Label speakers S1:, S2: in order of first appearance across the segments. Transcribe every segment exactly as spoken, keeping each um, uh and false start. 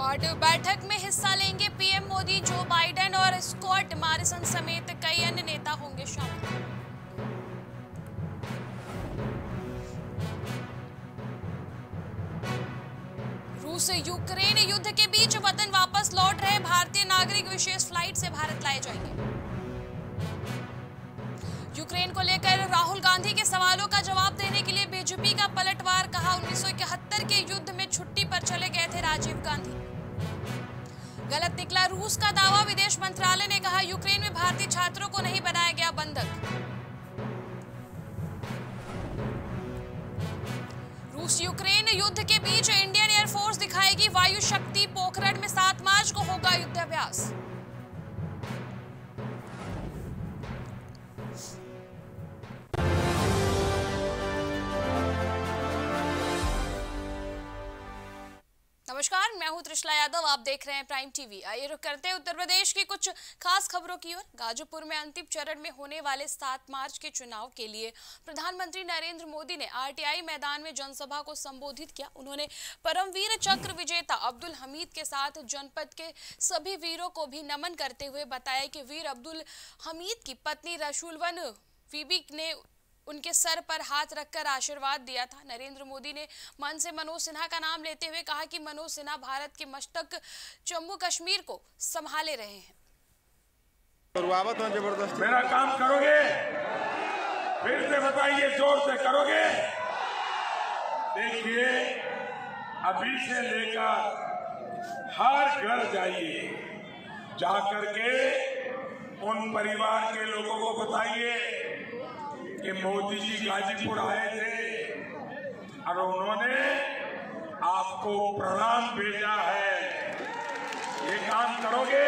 S1: Quad बैठक में हिस्सा लेंगे पीएम मोदी, जो बाइडेन और स्कॉट मॉरिसन समेत कई अन्य नेता होंगे शामिल। रूस यूक्रेन युद्ध के बीच वतन वापस लौट रहे भारतीय नागरिक विशेष फ्लाइट से भारत लाए जाएंगे। यूक्रेन को लेकर राहुल गांधी के सवालों का जवाब देने के लिए बीजेपी का पलटवार, कहा उन्नीस सौ इकहत्तर के युद्ध में छुट्टी पर चले गए थे राजीव गांधी। गलत निकला रूस का दावा, विदेश मंत्रालय ने कहा यूक्रेन में भारतीय छात्रों को नहीं बनाया गया बंधक। रूस यूक्रेन युद्ध के बीच इंडियन एयरफोर्स दिखाएगी वायु शक्ति, पोखरण में सात मार्च को होगा युद्धाभ्यास। नमस्कार, मैं हूं त्रिशला यादव, आप देख रहे हैं प्राइम टीवी। आइए रुक करते हैं उत्तर प्रदेश की कुछ खास खबरों की ओर। गाजीपुर में अंतिम चरण में होने वाले सात मार्च के चुनाव के लिए प्रधानमंत्री नरेंद्र मोदी ने आरटीआई मैदान में जनसभा को संबोधित किया। उन्होंने परमवीर चक्र विजेता अब्दुल हमीद के साथ जनपद के सभी वीरों को भी नमन करते हुए बताया कि वीर अब्दुल हमीद की पत्नी रसूलवन बीबी ने उनके सर पर हाथ रखकर आशीर्वाद दिया था। नरेंद्र मोदी ने मन से मनोज सिन्हा का नाम लेते हुए कहा कि मनोज सिन्हा भारत के मस्तक जम्मू कश्मीर को संभाले रहे हैं।
S2: जबरदस्त मेरा काम करोगे, फिर से बताइए, जोर से करोगे। देखिए, अभी से लेकर हर घर जाइए, जाकर के उन परिवार के लोगों को बताइए कि मोदी जी गाजीपुर आए थे और उन्होंने आपको प्रणाम भेजा है। ये काम करोगे,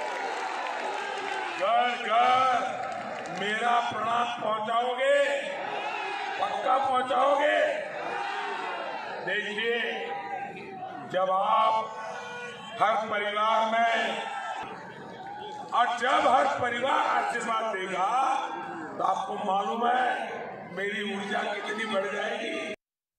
S2: घर घर मेरा प्रणाम पहुंचाओगे, पक्का पहुंचाओगे। देखिए, जब आप हर परिवार में और जब हर परिवार आशीर्वाद देगा तो आपको मालूम है मेरी ऊर्जा कितनी बढ़ जाएगी।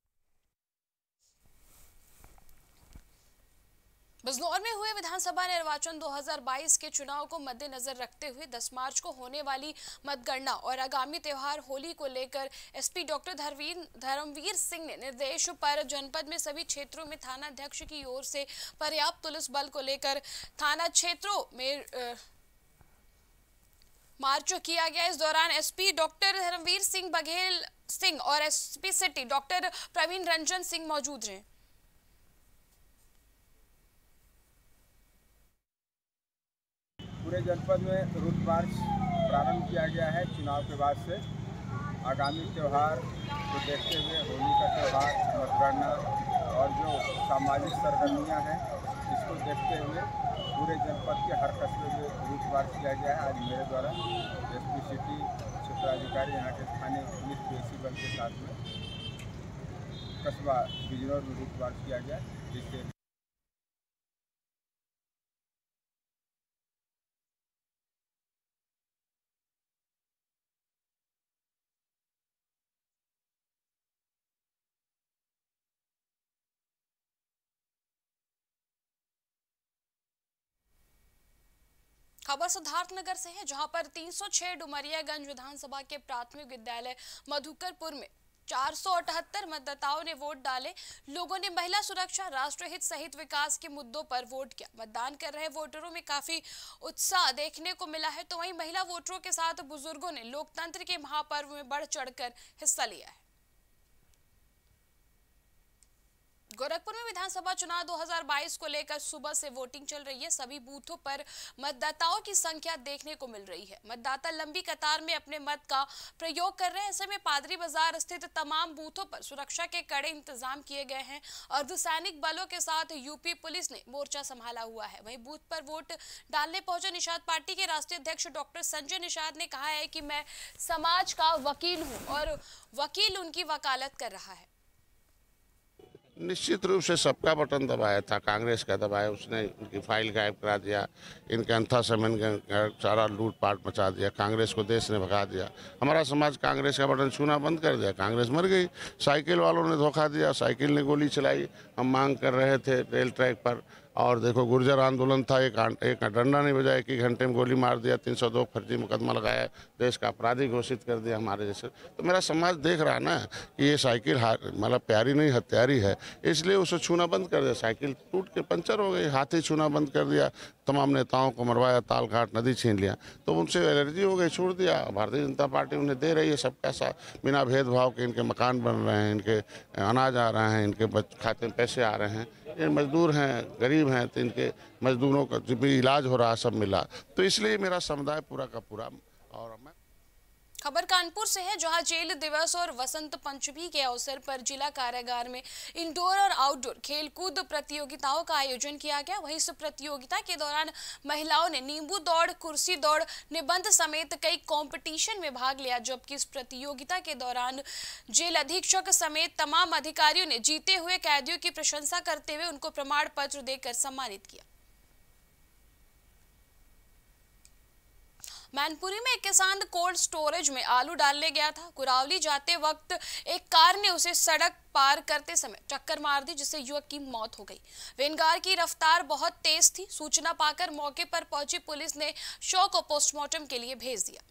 S1: बिजनौर में हुए विधानसभा निर्वाचन दो हज़ार बाईस के चुनाव को मद्देनजर रखते हुए दस मार्च को होने वाली मतगणना और आगामी त्योहार होली को लेकर एसपी डॉक्टर धर्मवीर सिंह ने निर्देश पर जनपद में सभी क्षेत्रों में थाना अध्यक्ष की ओर से पर्याप्त पुलिस बल को लेकर थाना क्षेत्रों में मार्च किया गया। इस दौरान एसपी डॉक्टर धर्मवीर सिंह बघेल सिंह और SP city doctor Praveen Ranjan Singh मौजूद रहे।
S3: पूरे जनपद में रूट मार्च प्रारंभ किया गया है। चुनाव के बाद से आगामी त्यौहार को देखते हुए होली का त्यौहार, मतगणना और जो सामाजिक सरगर्मियां हैं, इसको देखते हुए पूरे जनपद के हर कस्बे में रूट मार्च किया गया है। आज मेरे द्वारा एसपी सिटी क्षेत्राधिकारी, यहाँ के स्थानीय पुलिस पीएसी बल के साथ में कस्बा बिजनौर में रूट मार्च किया गया, जिससे
S1: खबर सिद्धार्थनगर से है, जहां पर तीन सौ छह डुमरियागंज विधानसभा के प्राथमिक विद्यालय मधुकरपुर में चार सौ अठहत्तर मतदाताओं ने वोट डाले। लोगों ने महिला सुरक्षा, राष्ट्रहित सहित विकास के मुद्दों पर वोट किया। मतदान कर रहे वोटरों में काफी उत्साह देखने को मिला है, तो वहीं महिला वोटरों के साथ बुजुर्गों ने लोकतंत्र के महापर्व में बढ़ चढ़कर हिस्सा लिया है। गोरखपुर में विधानसभा चुनाव दो हज़ार बाईस को लेकर सुबह से वोटिंग चल रही है। सभी बूथों पर मतदाताओं की संख्या देखने को मिल रही है। मतदाता लंबी कतार में अपने मत का प्रयोग कर रहे हैं। ऐसे में पादरी बाजार स्थित तमाम बूथों पर सुरक्षा के कड़े इंतजाम किए गए हैं। अर्धसैनिक बलों के साथ यूपी पुलिस ने मोर्चा संभाला हुआ है। वहीं बूथ पर वोट डालने पहुंचे निषाद पार्टी के राष्ट्रीय अध्यक्ष डॉक्टर संजय निषाद ने कहा है कि मैं समाज का वकील हूँ और वकील उनकी वकालत कर रहा है।
S4: निश्चित रूप से सबका बटन दबाया था, कांग्रेस का दबाया, उसने उनकी फाइल गायब करा दिया, इनके अंथा समन का सारा लूटपाट मचा दिया, कांग्रेस को देश ने भगा दिया। हमारा समाज कांग्रेस का बटन छूना बंद कर दिया, कांग्रेस मर गई। साइकिल वालों ने धोखा दिया, साइकिल ने गोली चलाई। हम मांग कर रहे थे रेल ट्रैक पर और देखो गुर्जर आंदोलन था, एक एक डंडा नहीं बजा, एक ही घंटे में गोली मार दिया, तीन सौ दो फर्जी मुकदमा लगाया, देश का अपराधी घोषित कर दिया हमारे जैसे। तो मेरा समाज देख रहा है ना कि ये साइकिल मतलब प्यारी नहीं हत्यारी है, इसलिए उसे छूना बंद कर दिया। साइकिल टूट के पंचर हो गई, हाथी छूना बंद कर दिया, तमाम नेताओं को मरवाया, ताल घाट नदी छीन लिया, तो उनसे एलर्जी हो गई, छोड़ दिया। भारतीय जनता पार्टी उन्हें दे रही है सबका साथ, बिना भेदभाव के। इनके मकान बन रहे हैं, इनके अनाज आ रहे हैं, इनके खाते में पैसे आ रहे हैं, ये मजदूर हैं, गरीब हैं, तो इनके मजदूरों का जो भी इलाज हो रहा है सब मिला। तो इसलिए मेरा समुदाय पूरा का पूरा। और मैं
S1: खबर कानपुर से है, जहां जेल दिवस और वसंत पंचमी के अवसर पर जिला कारागार में इंडोर और आउटडोर खेलकूद प्रतियोगिताओं का आयोजन किया गया। वहीं इस प्रतियोगिता के दौरान महिलाओं ने नींबू दौड़, कुर्सी दौड़, निबंध समेत कई कंपटीशन में भाग लिया। जबकि इस प्रतियोगिता के दौरान जेल अधीक्षक समेत तमाम अधिकारियों ने जीते हुए कैदियों की प्रशंसा करते हुए उनको प्रमाण पत्र देकर सम्मानित किया। मैनपुरी में एक किसान कोल्ड स्टोरेज में आलू डालने गया था। कुरावली जाते वक्त एक कार ने उसे सड़क पार करते समय टक्कर मार दी, जिससे युवक की मौत हो गई। वेनगार की रफ्तार बहुत तेज थी। सूचना पाकर मौके पर पहुंची पुलिस ने शव को पोस्टमार्टम के लिए भेज दिया।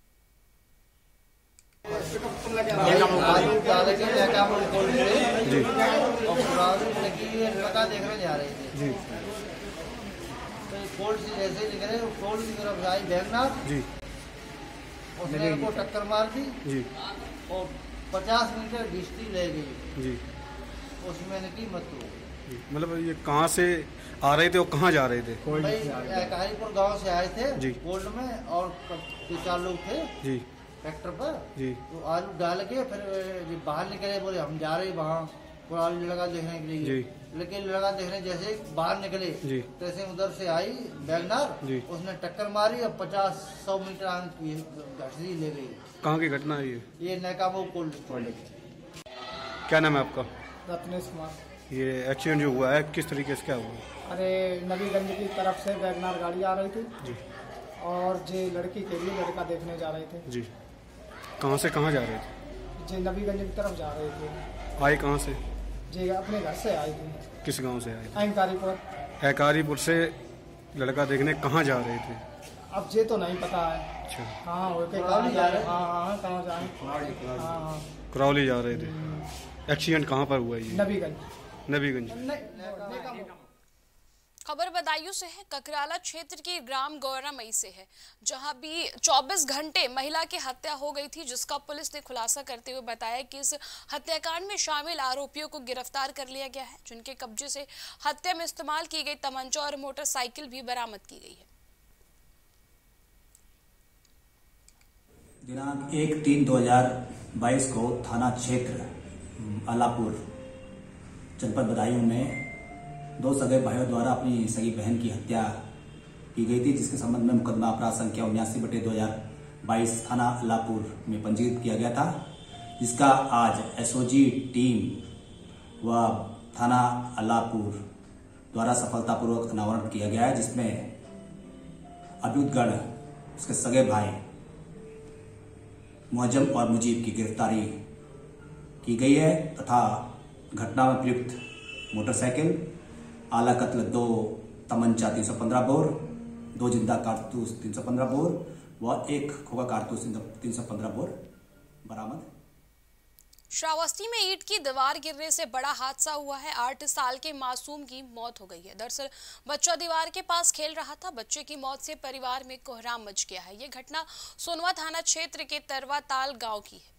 S5: जी कोल्ड से जैसे निकले कोल्ड की तरफ आई बैगनार जी, उसने को टक्कर मार दी जी, और पचास मीटर घिसटी ले गई जी, उसमें की मत हो।
S6: मतलब ये कहाँ से आ रहे थे और कहाँ जा रहे थे?
S5: कारीपुर गांव से आए थे जी कोल्ड में, और दो चार लोग थे जी ट्रैक्टर पर जी। तो आलू डाल के फिर बाहर निकले, बोले हम जा रहे वहाँ आलू लगा देखने के लिए। लेकिन लगा देखने जैसे बाहर निकले तैसे उधर से आई बैगनार, उसने टक्कर मारी और पचास सौ मीटर घाटी ले गई।
S6: कहाँ की घटना है ये?
S5: ये नैकामो कोल्ड स्टोरेज।
S6: क्या नाम है आपका?
S7: रत्नेश कुमार।
S6: ये एक्सीडेंट जो हुआ है किस तरीके से क्या हुआ?
S7: अरे नबीगंज की तरफ से बैगनार गाड़ी आ रही थी जी, और जे लड़की के लिए लड़का देखने जा रहे थे जी।
S6: कहाँ से कहाँ जा रहे थे?
S7: जे नबीगंज की तरफ जा रहे थे।
S6: आए कहाँ से?
S7: जी अपने घर से आई थी।
S6: किस गांव से आए थे?
S7: अहंकारीपुर।
S6: अहंकारीपुर से लड़का देखने कहाँ जा रहे थे?
S7: अब ये तो नहीं पता है।
S6: अच्छा
S7: हाँ हो के कहाँ जा रहे? हाँ हाँ कहाँ जा रहे? हाँ हाँ
S6: करौली जा रहे थे। एक्सीडेंट कहाँ पर हुआ ये?
S7: नबीगंज।
S6: नबीगंज।
S1: खबर बदायूं से है, ककराला क्षेत्र की ग्राम गौरामई से है, जहां भी चौबीस घंटे महिला की हत्या हो गई थी, जिसका पुलिस ने खुलासा करते हुए बताया कि इस हत्याकांड में शामिल आरोपियों को गिरफ्तार कर लिया गया है, जिनके कब्जे से हत्या में इस्तेमाल की गई तमंचा और मोटरसाइकिल भी बरामद की गई है।
S8: दिनांक एक तीन दो हजार बाईस को थाना क्षेत्र अलापुर जनपद बदायूं में दो सगे भाइयों द्वारा अपनी सगी बहन की हत्या की गई थी, जिसके संबंध में मुकदमा अपराध संख्या उन्यासी बटे दो हजार बाईस थाना अलापुर में पंजीकृत किया गया था, जिसका आज एसओजी टीम व थाना अलापुर द्वारा सफलतापूर्वक अनावरण किया गया है, जिसमें अभियुक्तगण उसके सगे भाई मुअज्जम और मुजीब की गिरफ्तारी की गई है तथा घटना में प्रयुक्त मोटरसाइकिल, आला कत्ल दो तमंचा तीन सौ पंद्रह बोर, दो जिंदा कारतूस तीन सौ पंद्रह बोर व एक खोखा कारतूस तीन सौ पंद्रह बोर बरामद।
S1: श्रावस्ती में ईंट की दीवार गिरने से बड़ा हादसा हुआ है। आठ साल के मासूम की मौत हो गई है। दरअसल बच्चा दीवार के पास खेल रहा था। बच्चे की मौत से परिवार में कोहराम मच गया है। ये घटना सोनवा थाना क्षेत्र के तरवा ताल गांव की है।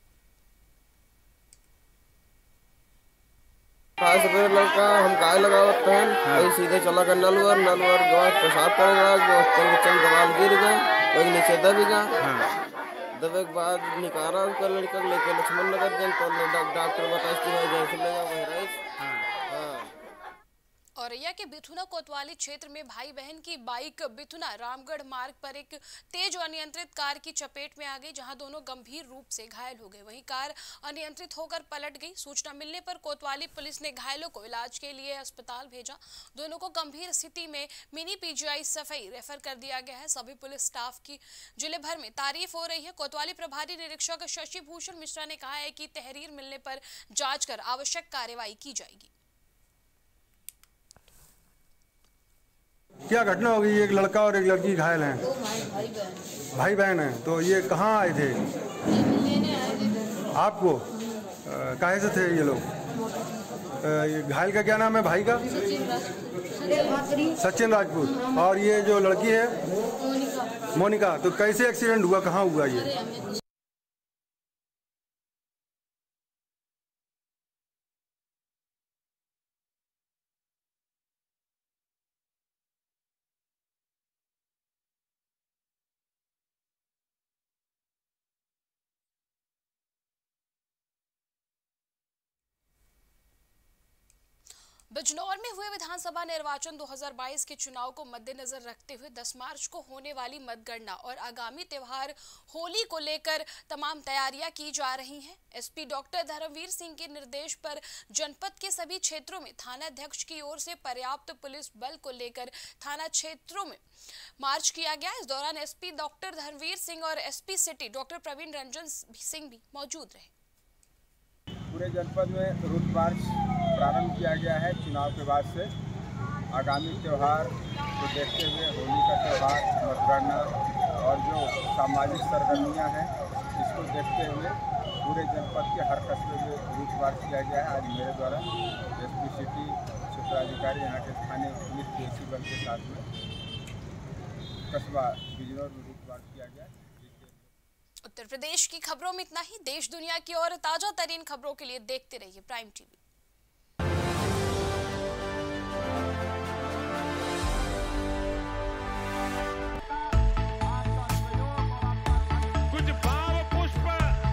S9: सवेरे लड़का हम काय लगावत हैं, वही सीधे चला गया नलवर नलवर गवा पेशाब करेगा, चल दवाल गिर गए, वही नीचे दब गया। दबे के बाद निकाला उसका लड़का लेके लक्ष्मण नगर गए, तो डॉक्टर बताया जैसे ले जाओ बहराइच।
S1: औरैया के बिथुना कोतवाली क्षेत्र में भाई बहन की बाइक बिथुना रामगढ़ मार्ग पर एक तेज अनियंत्रित कार की चपेट में आ गई, जहां दोनों गंभीर रूप से घायल हो गए। वहीं कार अनियंत्रित होकर पलट गई। सूचना मिलने पर कोतवाली पुलिस ने घायलों को इलाज के लिए अस्पताल भेजा। दोनों को गंभीर स्थिति में मिनी पीजीआई सफाई रेफर कर दिया गया है। सभी पुलिस स्टाफ की जिले भर में तारीफ हो रही है। कोतवाली प्रभारी निरीक्षक शशि भूषण मिश्रा ने कहा है कि तहरीर मिलने पर जांच कर आवश्यक कार्रवाई की जाएगी।
S6: क्या घटना हो गई? एक लड़का और एक लड़की घायल हैं। भाई बहन हैं। तो ये कहाँ आए थे? आपको काहे से थे ये लोग? ये घायल का क्या नाम है भाई का? सचिन राजपूत। और ये जो लड़की है मोनिका। तो कैसे एक्सीडेंट हुआ, कहाँ हुआ ये?
S1: बिजनौर में हुए विधानसभा निर्वाचन दो हज़ार बाईस के चुनाव को मद्देनजर रखते हुए दस मार्च को होने वाली मतगणना और आगामी त्योहार होली को लेकर तमाम तैयारियां की जा रही हैं। एसपी डॉक्टर धर्मवीर सिंह के निर्देश पर जनपद के सभी क्षेत्रों में थानाध्यक्ष की ओर से पर्याप्त पुलिस बल को लेकर थाना क्षेत्रों में मार्च किया गया। इस दौरान एसपी डॉक्टर धर्मवीर सिंह और SP city doctor Praveen Ranjan Singh भी मौजूद रहे।
S3: पूरे जनपद में रूट मार्च प्रारंभ किया गया है। चुनाव के बाद से आगामी त्यौहार को देखते हुए होली का त्यौहार, मतगणना और जो सामाजिक सरगर्मियां हैं इसको देखते हुए पूरे जनपद के हर कस्बे में रूट मार्च किया गया है। आज मेरे द्वारा एसपी सिटी क्षेत्राधिकारी यहाँ के स्थानीय पुलिस पीएसी बल के साथ में कस्बा बिजनौर में रूट मार्च किया गया।
S1: उत्तर प्रदेश की खबरों में इतना ही। देश दुनिया की और ताजा तरीन खबरों के लिए देखते रहिए प्राइम टीवी।
S2: कुछ भाव पुष्प।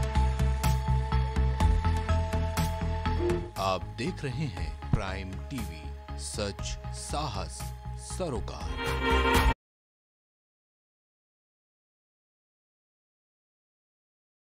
S10: आप देख रहे हैं प्राइम टीवी, सच साहस सरोकार।